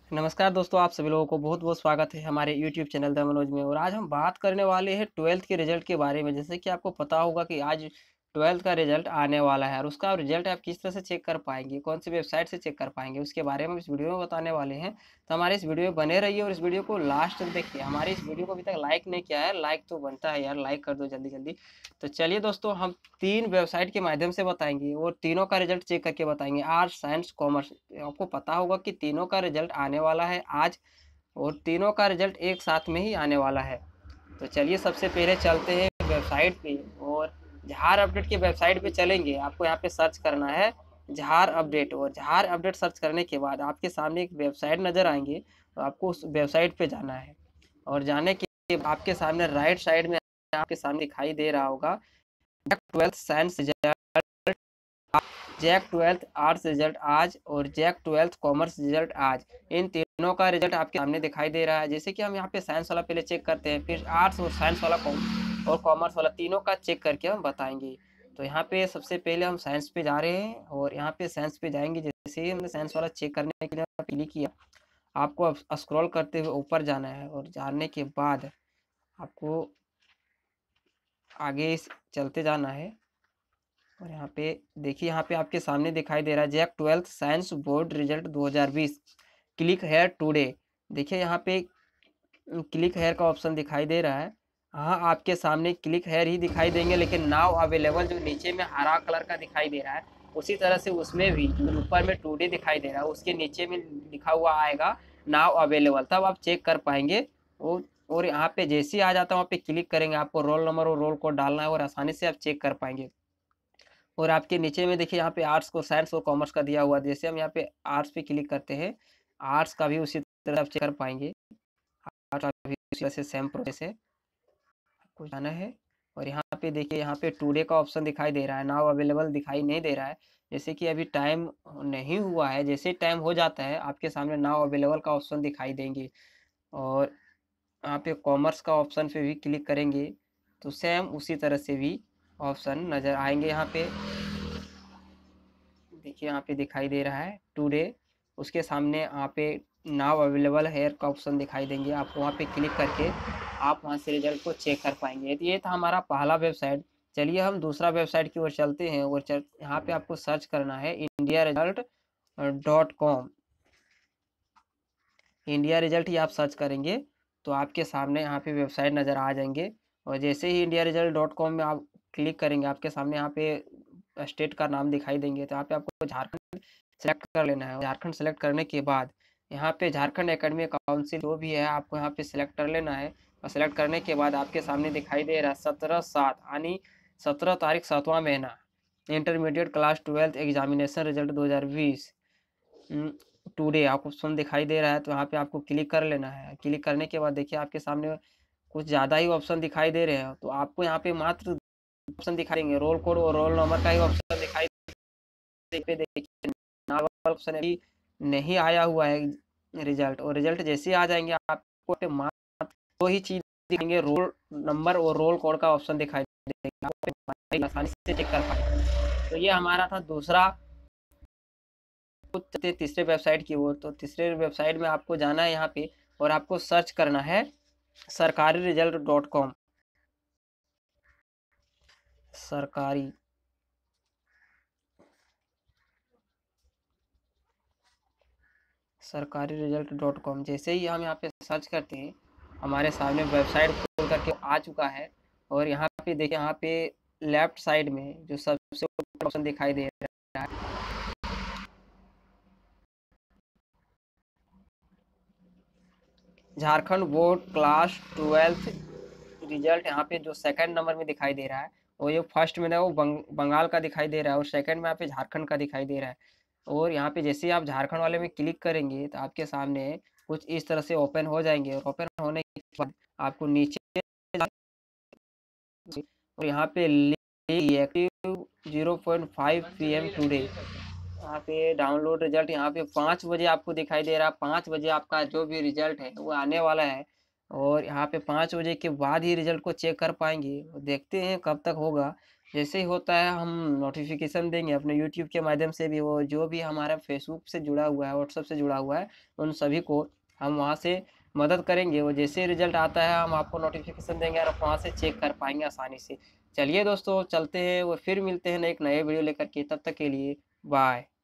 नमस्कार दोस्तों, आप सभी लोगों को बहुत-बहुत स्वागत है हमारे यूट्यूब चैनल द मनोज में। और आज हम बात करने वाले हैं 12th के रिज़ल्ट के बारे में। जैसे कि आपको पता होगा कि आज 12th का रिज़ल्ट आने वाला है और उसका रिज़ल्ट आप किस तरह से चेक कर पाएँगे, कौन-सी वेबसाइट से चेक कर पाएँगे, उसके बारे में इस वीडियो में बताने वाले हैं। तो हमारे इस वीडियो में बने रहिए और इस वीडियो को लास्ट तक देखिए। हमारे इस वीडियो को अभी तक लाइक नहीं किया है, लाइक तो बनता है यार, लाइक कर दो जल्दी-जल्दी। तो चलिए दोस्तों, हम 3 वेबसाइट के माध्यम से बताएँगे और तीनों का रिज़ल्ट चेक करके बताएँगे, आर्ट्स, साइंस, कॉमर्स। आपको पता होगा कि तीनों का रिज़ल्ट आने वाला है आज और तीनों का रिज़ल्ट एक साथ में ही आने वाला है। तो चलिए सबसे पहले चलते हैं वेबसाइट पे और ज़हार अपडेट की वेबसाइट पे चलेंगे। आपको यहाँ पे सर्च करना है ज़हार अपडेट और ज़हार अपडेट सर्च करने के बाद आपके सामने एक वेबसाइट नज़र आएँगे, तो आपको उस वेबसाइट पे जाना है और जाने के आपके सामने राइट साइड में आपके सामने दिखाई दे रहा होगा JAC 12th science result, JAC 12th arts result आज और जैक 12th कॉमर्स रिजल्ट आज। इन तीनों का रिजल्ट आपके सामने दिखाई दे रहा है। जैसे कि हम यहाँ पे साइंस वाला पहले चेक करते हैं, फिर आर्ट्स और साइंस वाला और कॉमर्स वाला तीनों का चेक करके हम बताएंगे। तो यहाँ पे सबसे पहले हम साइंस पे जा रहे हैं और यहाँ पे साइंस पे जाएंगे। जैसे ही हमने साइंस वाला चेक करने के लिए क्लिक किया, आपको अब स्क्रॉल करते हुए ऊपर जाना है और जाने के बाद आपको आगे चलते जाना है और यहाँ पे देखिए, यहाँ पे आपके सामने दिखाई दे रहा है JAC 12th science board result 2020, click here today. देखिए यहाँ पे क्लिक हेयर का ऑप्शन दिखाई दे रहा है। हाँ, आपके सामने क्लिक हेयर ही दिखाई देंगे, लेकिन नाउ अवेलेबल जो नीचे में हरा कलर का दिखाई दे रहा है, उसी तरह से उसमें भी जो ऊपर में टुडे दिखाई दे रहा है उसके नीचे में लिखा हुआ आएगा नाउ अवेलेबल, तब आप चेक कर पाएंगे। और यहाँ पे जैसे ही आ जाता है वहाँ पे क्लिक करेंगे, आपको रोल नंबर और रोल कोड डालना है और आसानी से आप चेक कर पाएंगे। और आपके नीचे में देखिए यहाँ पे आर्ट्स को साइंस और कॉमर्स का दिया हुआ है। जैसे हम यहाँ पे आर्ट्स पे क्लिक करते हैं, आर्ट्स का भी उसी तरह आप चेक कर पाएंगे। आर्ट्स का भी उसी तरह से सेम प्रोसेस है, आपको जाना है। और यहाँ पे देखिए, यहाँ पे टुडे का ऑप्शन दिखाई दे रहा है, नाउ अवेलेबल दिखाई नहीं दे रहा है। जैसे कि अभी टाइम नहीं हुआ है, जैसे टाइम हो जाता है आपके सामने नाउ अवेलेबल का ऑप्शन दिखाई देंगे। और यहाँ पे कॉमर्स का ऑप्शन पे भी क्लिक करेंगे तो सेम उसी तरह से भी ऑप्शन नज़र आएंगे। यहाँ पे देखिए, यहाँ पे दिखाई दे रहा है टुडे, उसके सामने यहाँ पे नाउ अवेलेबल हेयर का ऑप्शन दिखाई देंगे। आप वहाँ पे क्लिक करके आप वहाँ से रिजल्ट को चेक कर पाएंगे। तो ये था हमारा पहला वेबसाइट। चलिए हम दूसरा वेबसाइट की ओर चलते हैं और यहाँ पे आपको सर्च करना है indiaresult.com। इंडिया रिजल्ट ही आप सर्च करेंगे तो आपके सामने यहाँ पे वेबसाइट नज़र आ जाएंगे। और जैसे ही indiaresult.com में आप क्लिक करेंगे, आपके सामने यहाँ पे स्टेट का नाम दिखाई देंगे। तो यहाँ पे आपको झारखंड सेलेक्ट कर लेना है। झारखंड सेलेक्ट करने के बाद यहाँ पे झारखंड एकेडमी काउंसिल जो भी है आपको यहाँ पे सेलेक्ट कर लेना है। और सेलेक्ट करने के बाद आपके सामने दिखाई दे रहा है 17/7 यानी 17 तारीख 7वां महीना, intermediate class 12th examination result 2020 today आपको ऑप्शन दिखाई दे रहा है। तो यहाँ पे आपको क्लिक कर लेना है। क्लिक करने के बाद देखिए, आपके सामने कुछ ज़्यादा ही ऑप्शन दिखाई दे रहे हैं। तो आपको यहाँ पे मात्र ऑप्शन दिखाई देंगे, रोल कोड और रोल नंबर का ही ऑप्शन दिखाई पे देखिए, नाम ऑप्शन अभी नहीं आया हुआ है रिजल्ट। और रिजल्ट जैसे आ जाएंगे आपको मात्र दो ही चीज दिखेंगे, रोल नंबर और रोल कोड का ऑप्शन दिखाई देगा, आप आसानी से चेक कर पाएंगे। तो ये हमारा था दूसरा। तीसरे वेबसाइट की ओर। तो तीसरे वेबसाइट में आपको जाना है यहाँ पे और आपको सर्च करना है सरकारी रिजल्ट .com। सरकारी सरकारी रिजल्ट .com। जैसे ही हम यहाँ पे सर्च करते हैं, हमारे सामने वेबसाइट खोल करके आ चुका है। और यहाँ पे देखिए, यहाँ पे लेफ्ट साइड में जो सबसे ऊपर ऑप्शन दिखाई दे रहा है, Jharkhand board class 12th result, यहाँ पे जो सेकंड नंबर में दिखाई दे रहा है, और ये फर्स्ट में ना वो बंगाल का दिखाई दे रहा है और सेकंड में यहाँ पे झारखंड का दिखाई दे रहा है। और यहाँ पे जैसे ही आप झारखंड वाले में क्लिक करेंगे तो आपके सामने कुछ इस तरह से ओपन हो जाएंगे। और ओपन होने के बाद आपको नीचे और यहाँ पे एक्टिव 0.5 PM टुडे, यहाँ पे डाउनलोड रिजल्ट, यहाँ पे 5 बजे आपको दिखाई दे रहा है। 5 बजे आपका जो भी रिजल्ट है वो आने वाला है। और यहाँ पे 5 बजे के बाद ही रिजल्ट को चेक कर पाएंगे। देखते हैं कब तक होगा। जैसे ही होता है हम नोटिफिकेशन देंगे अपने यूट्यूब के माध्यम से भी, वो जो भी हमारा फेसबुक से जुड़ा हुआ है, व्हाट्सएप से जुड़ा हुआ है, उन सभी को हम वहाँ से मदद करेंगे। वो जैसे रिजल्ट आता है हम आपको नोटिफिकेशन देंगे और आप वहाँ से चेक कर पाएंगे आसानी से। चलिए दोस्तों चलते हैं, वो फिर मिलते हैं एक नए वीडियो लेकर के, तब तक के लिए बाय।